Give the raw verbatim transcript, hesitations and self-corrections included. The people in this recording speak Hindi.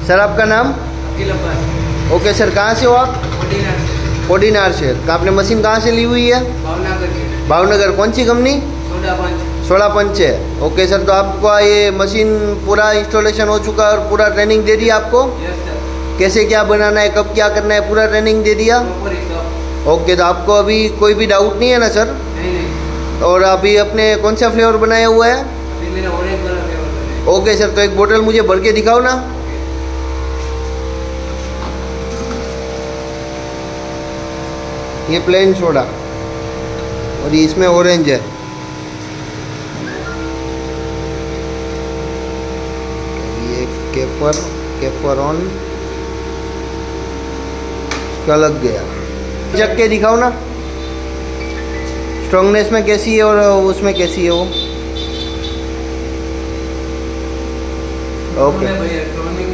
सर आपका नाम? अकील अब्बास। ओके सर, कहाँ से हो आप? कोडीनार से। कोडीनार से। आपने मशीन कहाँ से ली हुई है? भावनगर की। भावनगर। कौन सी company? Soda Punch. Soda Punch है। ओके सर, तो आपको ये मशीन पूरा इंस्टॉलेशन हो चुका है और पूरा ट्रेनिंग दे दी आपको? Yes sir. कैसे क्या बनाना है, कब क्या करना है, पूरा ट्रेनिंग दे दिया? प्रॉपर हिसाब। ओके, तो आपको अभी कोई भी डाउट नहीं है ना सर? नहीं नहीं। और अभी अपने कौन सा फ्लेवर बनाया हुआ है? अभी मेरा ऑरेंज वाला फ्लेवर बना है। ओके सर, तो एक बोतल मुझे भर के दिखाओ ना। ये प्लेन सोडा और ये इसमें ऑरेंज है। ये केपर केपर ऑन इसका लग गया। चख के दिखाओ ना, स्ट्रॉन्गनेस में कैसी है और उसमें कैसी है वो। ओके।